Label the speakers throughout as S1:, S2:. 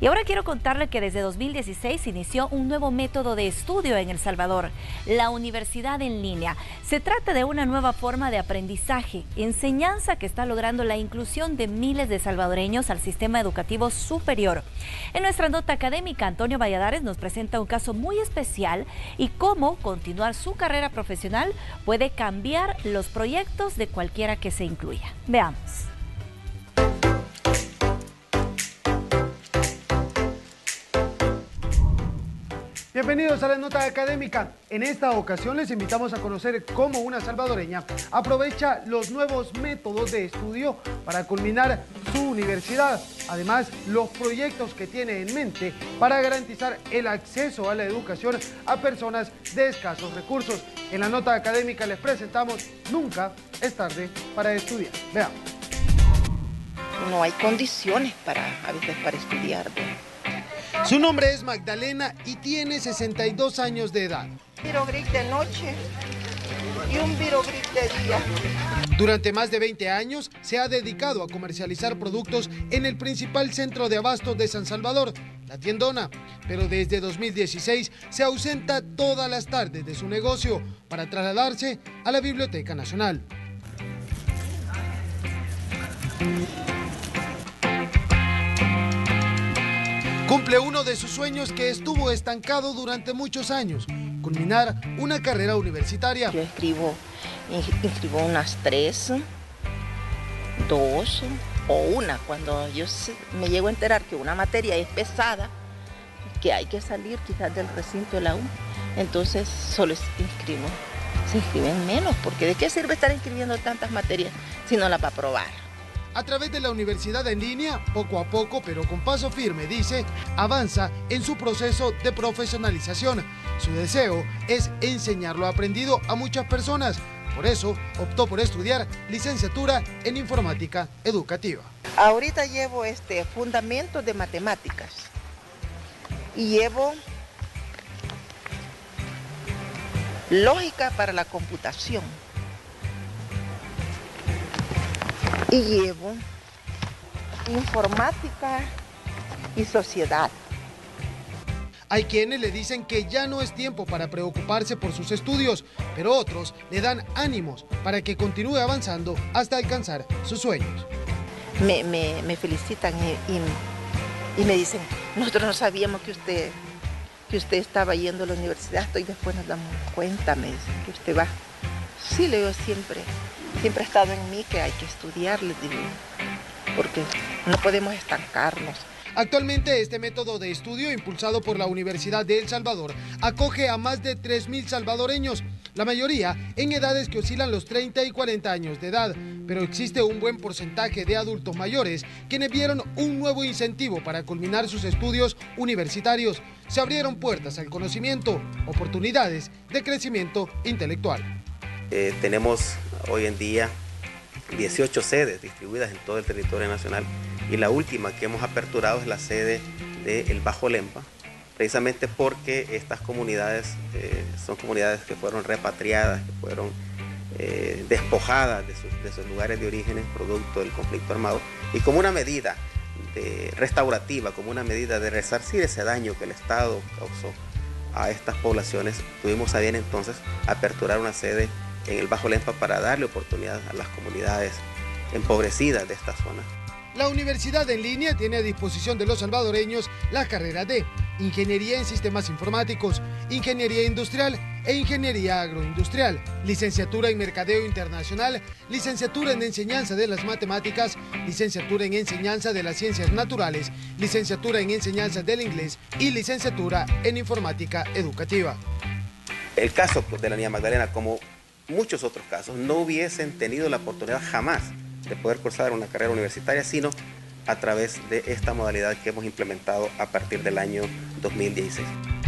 S1: Y ahora quiero contarle que desde 2016 inició un nuevo método de estudio en El Salvador, la universidad en línea. Se trata de una nueva forma de aprendizaje, enseñanza que está logrando la inclusión de miles de salvadoreños al sistema educativo superior. En nuestra nota académica, Antonio Valladares nos presenta un caso muy especial y cómo continuar su carrera profesional puede cambiar los proyectos de cualquiera que se incluya. Veamos.
S2: Bienvenidos a la nota académica. En esta ocasión les invitamos a conocer cómo una salvadoreña aprovecha los nuevos métodos de estudio para culminar su universidad. Además, los proyectos que tiene en mente para garantizar el acceso a la educación a personas de escasos recursos. En la nota académica les presentamos Nunca es tarde para estudiar. Veamos.
S3: No hay condiciones a veces para estudiar.
S2: Su nombre es Magdalena y tiene 62 años de edad.
S3: Virogrid de noche y un virogrid de día.
S2: Durante más de 20 años se ha dedicado a comercializar productos en el principal centro de abastos de San Salvador, La Tiendona. Pero desde 2016 se ausenta todas las tardes de su negocio para trasladarse a la Biblioteca Nacional. Cumple uno de sus sueños que estuvo estancado durante muchos años, culminar una carrera universitaria.
S3: Yo inscribo unas 3, 2 o una. Cuando yo me llego a enterar que una materia es pesada, que hay que salir quizás del recinto de la U, entonces solo inscribo. Se inscriben menos, porque ¿de qué sirve estar inscribiendo tantas materias si no las va a aprobar?
S2: A través de la universidad en línea, poco a poco, pero con paso firme, dice, avanza en su proceso de profesionalización. Su deseo es enseñar lo aprendido a muchas personas. Por eso, optó por estudiar licenciatura en informática educativa.
S3: Ahorita llevo fundamentos de matemáticas y llevo lógica para la computación. Y llevo informática y sociedad.
S2: Hay quienes le dicen que ya no es tiempo para preocuparse por sus estudios, pero otros le dan ánimos para que continúe avanzando hasta alcanzar sus sueños.
S3: Me felicitan y me dicen, nosotros no sabíamos que usted estaba yendo a la universidad, y después nos damos cuenta, me dicen, que usted va. Sí, le digo, siempre ha estado en mí que hay que estudiar, les digo, porque no podemos estancarnos.
S2: Actualmente este método de estudio, impulsado por la Universidad de El Salvador, acoge a más de 3.000 salvadoreños, la mayoría en edades que oscilan los 30 y 40 años de edad, pero existe un buen porcentaje de adultos mayores quienes vieron un nuevo incentivo para culminar sus estudios universitarios. Se abrieron puertas al conocimiento, oportunidades de crecimiento intelectual.
S4: Tenemos hoy en día 18 sedes distribuidas en todo el territorio nacional y la última que hemos aperturado es la sede de El Bajo Lempa, precisamente porque estas comunidades son comunidades que fueron repatriadas, que fueron despojadas de sus lugares de origen producto del conflicto armado, y como una medida restaurativa, como una medida de resarcir ese daño que el Estado causó a estas poblaciones, tuvimos a bien entonces aperturar una sede en El Bajo Lempa para darle oportunidad a las comunidades empobrecidas de esta zona.
S2: La universidad en línea tiene a disposición de los salvadoreños las carreras de Ingeniería en Sistemas Informáticos, Ingeniería Industrial e Ingeniería Agroindustrial, Licenciatura en Mercadeo Internacional, Licenciatura en Enseñanza de las Matemáticas, Licenciatura en Enseñanza de las Ciencias Naturales, Licenciatura en Enseñanza del Inglés y Licenciatura en Informática Educativa.
S4: El caso de la niña Magdalena, como muchos otros casos, no hubiesen tenido la oportunidad jamás de poder cursar una carrera universitaria, sino a través de esta modalidad que hemos implementado a partir del año 2016.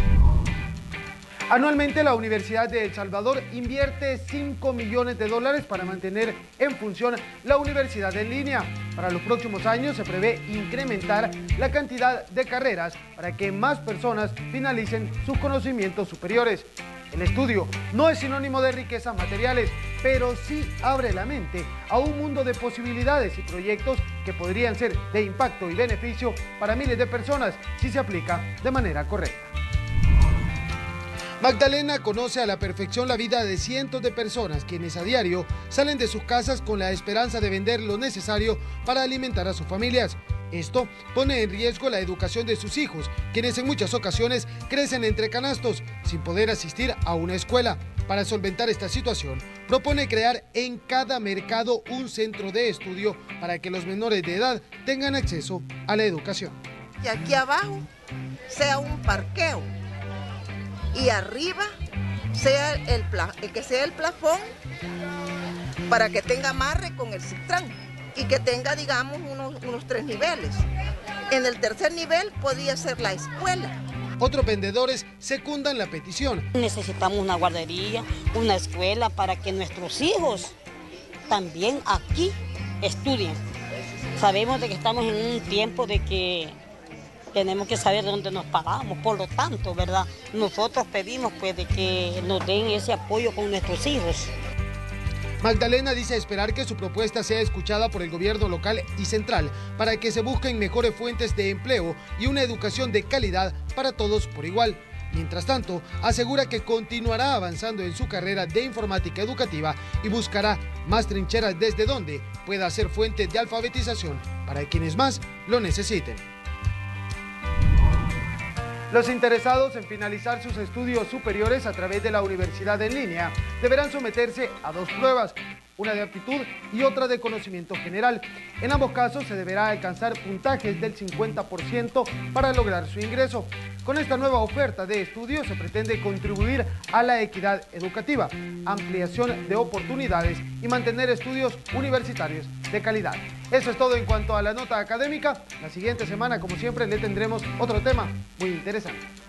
S2: Anualmente la Universidad de El Salvador invierte $5 millones para mantener en función la universidad en línea. Para los próximos años se prevé incrementar la cantidad de carreras para que más personas finalicen sus conocimientos superiores. El estudio no es sinónimo de riquezas materiales, pero sí abre la mente a un mundo de posibilidades y proyectos que podrían ser de impacto y beneficio para miles de personas si se aplica de manera correcta. Magdalena conoce a la perfección la vida de cientos de personas quienes a diario salen de sus casas con la esperanza de vender lo necesario para alimentar a sus familias. Esto pone en riesgo la educación de sus hijos, quienes en muchas ocasiones crecen entre canastos sin poder asistir a una escuela. Para solventar esta situación, propone crear en cada mercado un centro de estudio para que los menores de edad tengan acceso a la educación.
S3: Y aquí abajo sea un parqueo y arriba sea el plafón para que tenga amarre con el Citrán y que tenga, digamos, unos 3 niveles. En el tercer nivel podía ser la escuela.
S2: Otros vendedores secundan la petición.
S5: Necesitamos una guardería, una escuela para que nuestros hijos también aquí estudien. Sabemos de que estamos en un tiempo de que tenemos que saber dónde nos paramos, por lo tanto, ¿verdad? Nosotros pedimos pues de que nos den ese apoyo con nuestros hijos.
S2: Magdalena dice esperar que su propuesta sea escuchada por el gobierno local y central para que se busquen mejores fuentes de empleo y una educación de calidad para todos por igual. Mientras tanto, asegura que continuará avanzando en su carrera de informática educativa y buscará más trincheras desde donde pueda ser fuente de alfabetización para quienes más lo necesiten. Los interesados en finalizar sus estudios superiores a través de la universidad en línea deberán someterse a 2 pruebas, una de aptitud y otra de conocimiento general. En ambos casos se deberá alcanzar puntajes del 50% para lograr su ingreso. Con esta nueva oferta de estudios se pretende contribuir a la equidad educativa, ampliación de oportunidades y mantener estudios universitarios de calidad. Eso es todo en cuanto a la nota académica. La siguiente semana, como siempre, le tendremos otro tema muy interesante.